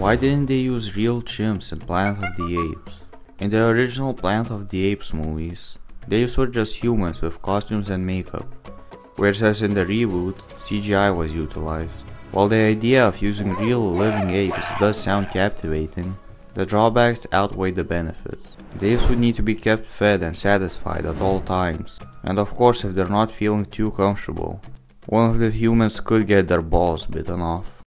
Why didn't they use real chimps in Planet of the Apes? In the original Planet of the Apes movies, the apes were just humans with costumes and makeup, whereas in the reboot, CGI was utilized. While the idea of using real living apes does sound captivating, the drawbacks outweigh the benefits. The apes would need to be kept fed and satisfied at all times, and of course if they're not feeling too comfortable, one of the humans could get their balls bitten off.